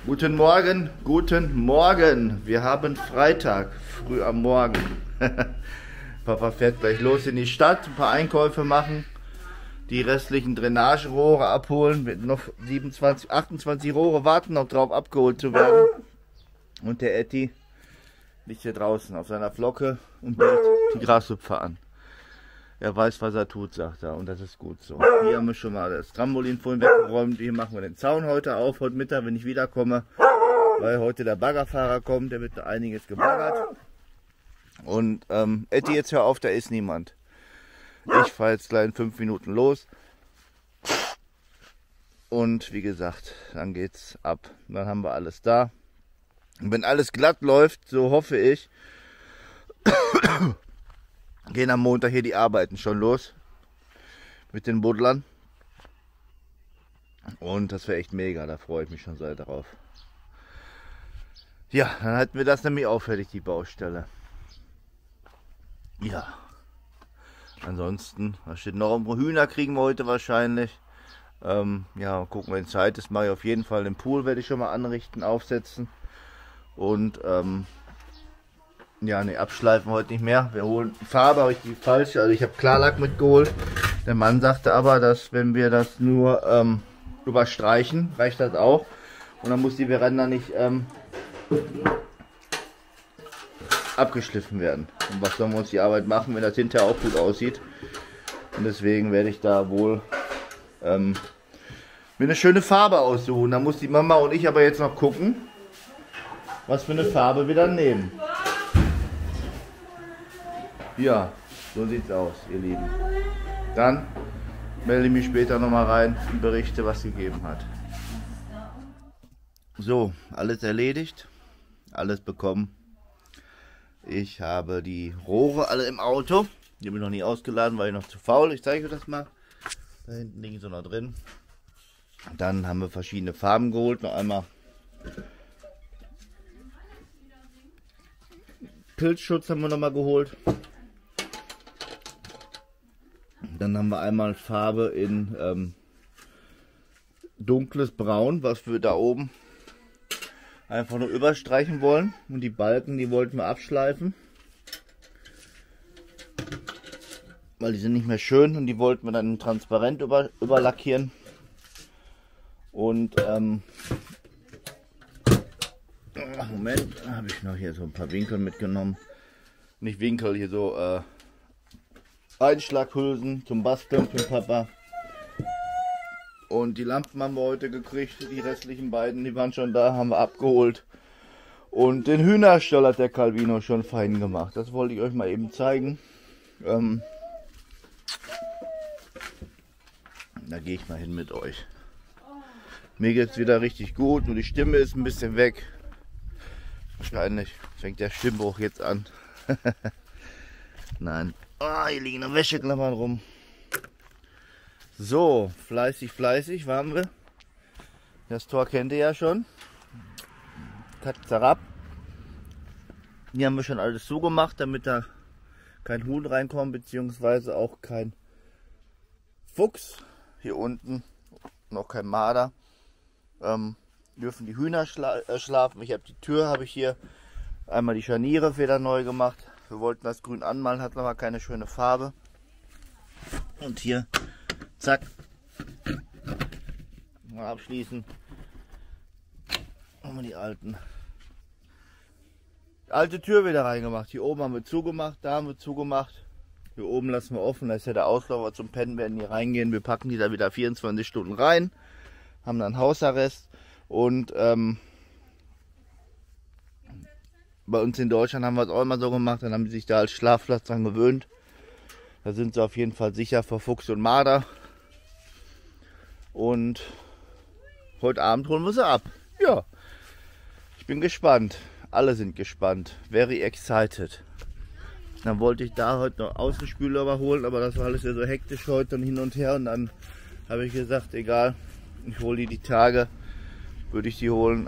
Guten Morgen, guten Morgen. Wir haben Freitag, früh am Morgen. Papa fährt gleich los in die Stadt, ein paar Einkäufe machen, die restlichen Drainagerohre abholen. Mit noch 27, 28 Rohre warten noch drauf, abgeholt zu werden. Und der Etti liegt hier draußen auf seiner Flocke und bellt die Grashüpfer an. Er weiß, was er tut, sagt er, und das ist gut so. Hier haben wir schon mal das Trampolin vorhin weggeräumt. Hier machen wir den Zaun heute auf, heute Mittag, wenn ich wiederkomme, weil heute der Baggerfahrer kommt, der wird da einiges gebaggert. Und Etti, jetzt hör auf, da ist niemand. Ich fahre jetzt gleich in 5 Minuten los. Und wie gesagt, dann geht's ab. Dann haben wir alles da. Und wenn alles glatt läuft, so hoffe ich, gehen am Montag hier die Arbeiten schon los mit den Buddlern. Und das wäre echt mega, da freue ich mich schon sehr darauf. Ja, dann halten wir das nämlich auch fertig, die Baustelle. Ja, ansonsten, was steht noch? Hühner kriegen wir heute wahrscheinlich. Ja, gucken, wenn Zeit ist, mache ich auf jeden Fall den Pool, werde ich schon mal anrichten, aufsetzen. Und ja, ne, abschleifen heute nicht mehr. Wir holen Farbe, habe ich die falsche, also ich habe Klarlack mitgeholt. Der Mann sagte aber, dass wenn wir das nur überstreichen, reicht das auch. Und dann muss die Veranda nicht abgeschliffen werden. Und was sollen wir uns die Arbeit machen, wenn das hinterher auch gut aussieht? Und deswegen werde ich da wohl mir eine schöne Farbe aussuchen. Da muss die Mama und ich aber jetzt noch gucken, was für eine Farbe wir dann nehmen. Ja, so sieht's aus, ihr Lieben. Dann melde ich mich später nochmal rein und berichte, was es gegeben hat. So, alles erledigt, alles bekommen. Ich habe die Rohre alle im Auto. Die habe ich noch nie ausgeladen, weil ich noch zu faul. Ich zeige euch das mal. Da hinten liegen sie noch drin. Dann haben wir verschiedene Farben geholt. Noch einmal Pilzschutz haben wir noch mal geholt. Dann haben wir einmal Farbe in dunkles Braun, was wir da oben einfach nur überstreichen wollen. Und die Balken, die wollten wir abschleifen, weil die sind nicht mehr schön und die wollten wir dann transparent überlackieren. Und Moment, da habe ich noch hier so ein paar Winkel mitgenommen. Nicht Winkel, hier so Einschlaghülsen zum Basteln für Papa. Und die Lampen haben wir heute gekriegt, die restlichen beiden, die waren schon da, haben wir abgeholt. Und den Hühnerstall hat der Calvino schon fein gemacht. Das wollte ich euch mal eben zeigen. Da gehe ich mal hin mit euch. Mir geht es wieder richtig gut, nur die Stimme ist ein bisschen weg. Wahrscheinlich fängt der Stimmbruch jetzt an. Nein. Oh, hier liegen noch Wäscheklammern rum. So, fleißig, fleißig waren wir. Das Tor kennt ihr ja schon. Zack. Hier haben wir schon alles zugemacht, damit da kein Huhn reinkommt, beziehungsweise auch kein Fuchs. Hier unten noch kein Marder. Dürfen die Hühner schlafen. Ich habe die Tür, habe ich hier einmal die Scharniere wieder neu gemacht. Wir wollten das grün anmalen, hat aber keine schöne Farbe. Und hier, zack, mal abschließen. Haben wir die alte Tür wieder reingemacht. Hier oben haben wir zugemacht, da haben wir zugemacht. Hier oben lassen wir offen, da ist ja der Auslaufer zum Pennen, werden hier reingehen. Wir packen die da wieder 24 Stunden rein, haben dann Hausarrest. Und bei uns in Deutschland haben wir es auch immer so gemacht, dann haben sie sich da als Schlafplatz dran gewöhnt. Da sind sie auf jeden Fall sicher vor Fuchs und Marder. Und heute Abend holen wir sie ab. Ja, ich bin gespannt. Alle sind gespannt. Very excited. Dann wollte ich da heute noch Außenspüler überholen, aber das war alles ja so hektisch heute und hin und her. Und dann habe ich gesagt, egal, ich hole die Tage, würde ich die holen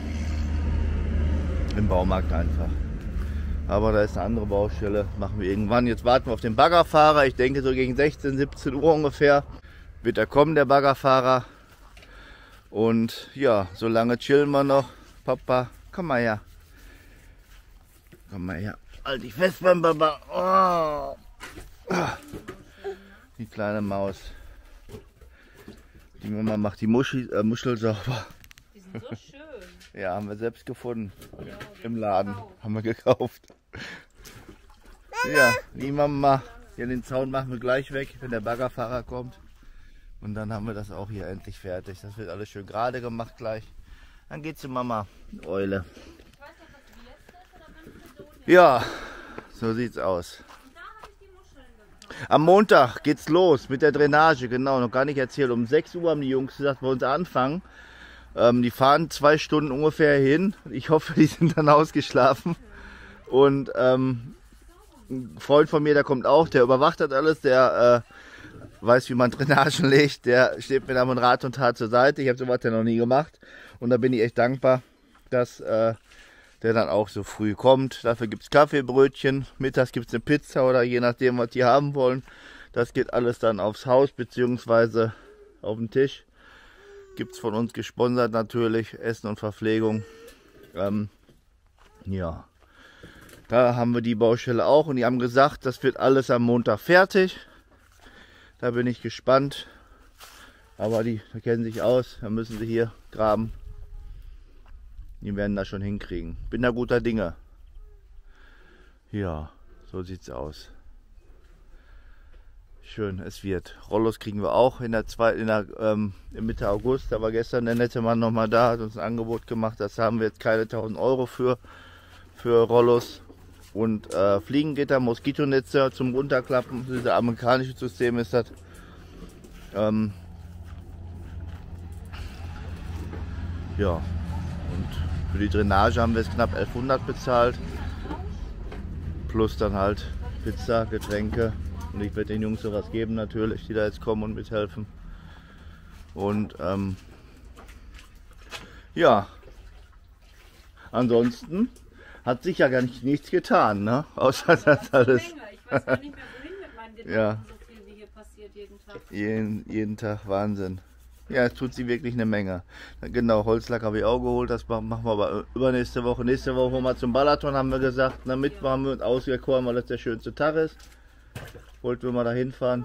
im Baumarkt einfach. Aber da ist eine andere Baustelle, machen wir irgendwann. Jetzt warten wir auf den Baggerfahrer. Ich denke so gegen 16, 17 Uhr ungefähr wird er kommen, der Baggerfahrer. Und ja, so lange chillen wir noch. Papa, komm mal her. Komm mal her. Halt dich fest, mein Papa. Oh. Die kleine Maus. Die Mama macht die Muschel sauber. Die sind so schön. Ja, haben wir selbst gefunden. Ja, Im Laden. Haben wir gekauft. Ja, die Mama. Ja, den Zaun machen wir gleich weg, wenn der Baggerfahrer kommt. Und dann haben wir das auch hier endlich fertig. Das wird alles schön gerade gemacht gleich. Dann geht's zu Mama, Eule. Ja, so sieht's aus. Am Montag geht's los mit der Drainage, genau, noch gar nicht erzählt. Um 6 Uhr haben die Jungs gesagt, wir uns anfangen. Die fahren 2 Stunden ungefähr hin. Ich hoffe, die sind dann ausgeschlafen. Und ein Freund von mir, der kommt auch, der überwacht das alles, der weiß, wie man Drainagen legt. Der steht mir da mit Rat und Tat zur Seite. Ich habe sowas ja noch nie gemacht. Und da bin ich echt dankbar, dass der dann auch so früh kommt. Dafür gibt es Kaffeebrötchen, mittags gibt es eine Pizza oder je nachdem, was die haben wollen. Das geht alles dann aufs Haus bzw. auf den Tisch. Gibt es von uns gesponsert natürlich, Essen und Verpflegung. Ja, da haben wir die Baustelle auch und die haben gesagt, das wird alles am Montag fertig. Da bin ich gespannt. Aber die kennen sich aus, da müssen sie hier graben. Die werden das schon hinkriegen. Bin da guter Dinge. Ja, so sieht's aus. Schön, es wird. Rollos kriegen wir auch in der Mitte August. Da war gestern der nette Mann nochmal da, hat uns ein Angebot gemacht. Das haben wir jetzt keine 1000 Euro für Rollos. Und Fliegengitter, Moskitonetze zum Runterklappen. Dieses amerikanische System ist das. Ja, und für die Drainage haben wir es knapp 1100 bezahlt. Plus dann halt Pizza, Getränke. Und ich werde den Jungs sowas geben natürlich, die da jetzt kommen und mithelfen. Und ja, ansonsten hat sich ja gar nichts getan, ne? Außer das alles. Ich weiß gar nicht mehr, wohin mit meinen Gedanken, Ja. so viel wie hier passiert jeden Tag. Jeden Tag Wahnsinn. Ja, es tut sie wirklich eine Menge. Genau, Holzlack habe ich auch geholt, das machen wir aber übernächste Woche. Nächste Woche mal zum Balaton, haben wir gesagt. Na, Mittwoch haben wir uns ausgekommen, weil das der schönste Tag ist. Wollten wir mal da hinfahren.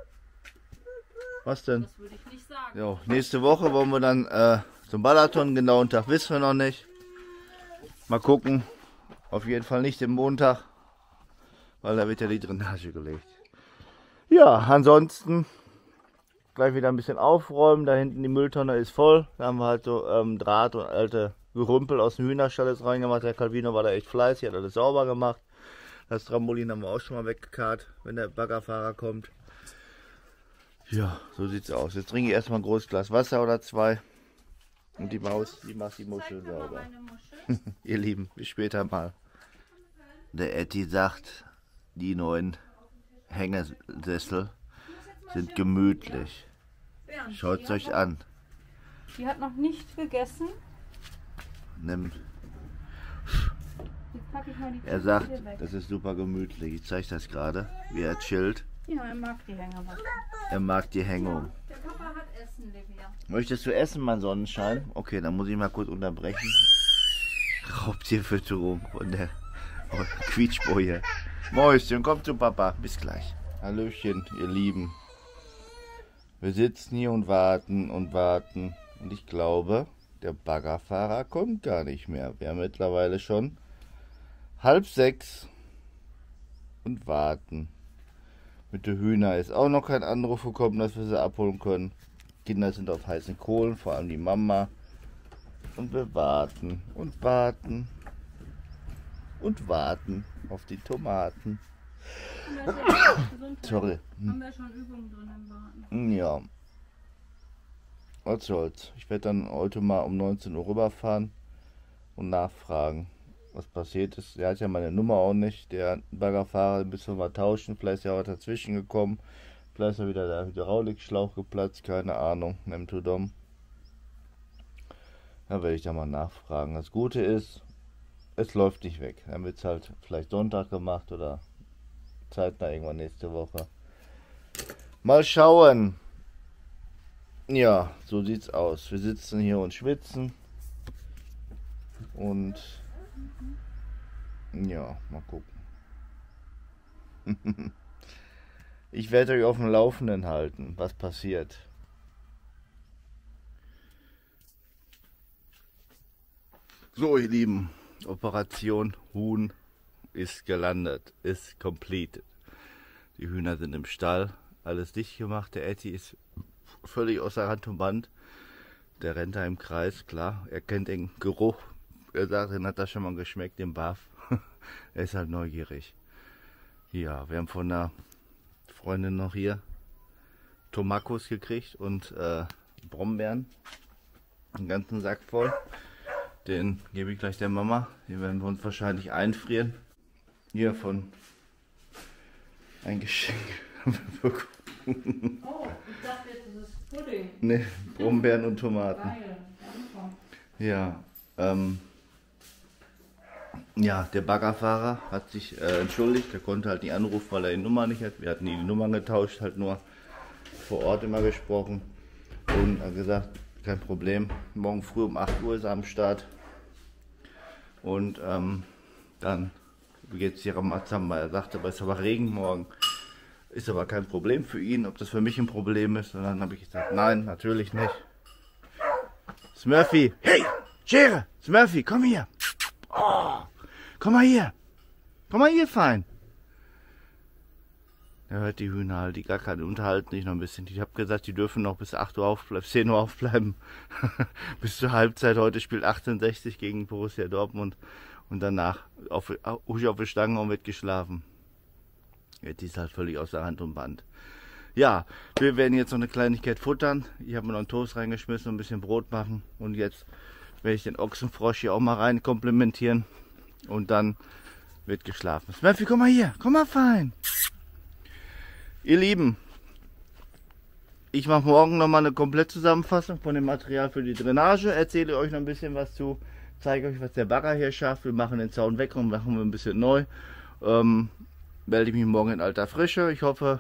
Was denn? Das würde ich nicht sagen. Jo, nächste Woche wollen wir dann zum Balaton. Genauen Tag wissen wir noch nicht. Mal gucken. Auf jeden Fall nicht im Montag, weil da wird ja die Drainage gelegt. Ja, ansonsten gleich wieder ein bisschen aufräumen. Da hinten die Mülltonne ist voll. Da haben wir halt so Draht und alte Gerümpel aus dem Hühnerstall jetzt reingemacht. Der Calvino war da echt fleißig, hat alles sauber gemacht. Das Trampolin haben wir auch schon mal weggekarrt, wenn der Baggerfahrer kommt. Ja, so sieht's aus. Jetzt trinke ich erstmal ein großes Glas Wasser oder 2. Und die Maus, die macht die Muschel sauber. Ihr Lieben, bis später mal. Der Etti sagt, die neuen Hängesessel sind gemütlich. Schaut es euch an. Die hat noch nicht gegessen. Nimm. Jetzt packe ich mal die Er Tüte sagt, hier weg. das ist super gemütlich. Ich zeige das gerade, wie er chillt. Ja, er mag die Hänger. Er mag die Hängung. Der Papa hat Essen, Livia. Möchtest du essen, mein Sonnenschein? Okay, dann muss ich mal kurz unterbrechen. Raubtierfütterung von der Quietschboje. Mäuschen, komm zu Papa. Bis gleich. Hallöchen, ihr Lieben. Wir sitzen hier und warten und warten. Und ich glaube, der Baggerfahrer kommt gar nicht mehr. Wir haben mittlerweile schon 5:30 und warten. Mit der Hühner ist auch noch kein Anruf gekommen, dass wir sie abholen können. Kinder sind auf heißen Kohlen, vor allem die Mama. Und wir warten und warten und warten auf die Tomaten. Sorry. Haben wir schon Übungen drin im Warten? Ja. Was soll's. Ich werde dann heute mal um 19 Uhr rüberfahren und nachfragen, was passiert ist. Der hat ja meine Nummer auch nicht. Der Baggerfahrer, den müssen wir mal tauschen. Vielleicht ist ja was dazwischen gekommen. Vielleicht ist ja wieder der Hydraulikschlauch geplatzt. Keine Ahnung. Nem to dom. Da werde ich da mal nachfragen. Das Gute ist, es läuft nicht weg. Dann wird es halt vielleicht Sonntag gemacht oder zeitnah irgendwann nächste Woche. Mal schauen. Ja, so sieht's aus. Wir sitzen hier und schwitzen. Und ja, mal gucken. Ich werde euch auf dem Laufenden halten, was passiert. So, ihr Lieben, Operation Huhn ist gelandet, ist completed. Die Hühner sind im Stall, alles dicht gemacht. Der Etty ist völlig außer Rand und Band. Der rennt da im Kreis, klar. Er kennt den Geruch. Er sagt, den hat er schon mal geschmeckt, den Barf. Er ist halt neugierig. Ja, wir haben von einer Freundin noch hier Tomakos gekriegt und Brombeeren. Einen ganzen Sack voll. Den gebe ich gleich der Mama. Den werden wir uns wahrscheinlich einfrieren. Hier von ein Geschenk. Oh, ich dachte jetzt, das ist Pudding. Ne, Brombeeren und Tomaten. Geil. Ja, ja, der Baggerfahrer hat sich entschuldigt. Der konnte halt nicht anrufen, weil er die Nummer nicht hat. Wir hatten die Nummern getauscht, halt nur vor Ort immer gesprochen. Und hat gesagt, kein Problem. Morgen früh um 8 Uhr ist er am Start. Und dann geht es hier am Azamba. Er sagte, aber es ist aber Regen morgen. Ist aber kein Problem für ihn, ob das für mich ein Problem ist. Und dann habe ich gesagt, nein, natürlich nicht. Smurfy, hey, Schere, Smurfy, komm hier. Oh, komm mal hier. Komm mal hier, fein. Er hört die Hühner halt, die gar keine unterhalten sich noch ein bisschen. Ich habe gesagt, die dürfen noch bis 8 Uhr aufbleiben, 10 Uhr aufbleiben. Bis zur Halbzeit. Heute spielt 1860 gegen Borussia Dortmund. Und danach auf die Stange und wird geschlafen. Jetzt ist halt völlig außer Hand und Band. Ja, wir werden jetzt noch eine Kleinigkeit futtern. Ich habe mir noch einen Toast reingeschmissen und ein bisschen Brot machen. Und jetzt werde ich den Ochsenfrosch hier auch mal rein komplementieren. Und dann wird geschlafen. Smurfy, komm mal hier. Komm mal fein. Ihr Lieben, ich mache morgen nochmal eine Komplettzusammenfassung von dem Material für die Drainage. Erzähle euch noch ein bisschen was zu. Zeige euch, was der Bagger hier schafft. Wir machen den Zaun weg und machen wir ein bisschen neu. Melde ich mich morgen in alter Frische. Ich hoffe,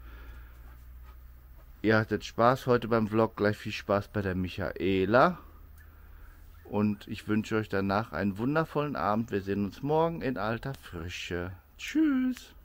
ihr hattet Spaß heute beim Vlog. Gleich viel Spaß bei der Michaela. Und ich wünsche euch danach einen wundervollen Abend. Wir sehen uns morgen in alter Frische. Tschüss.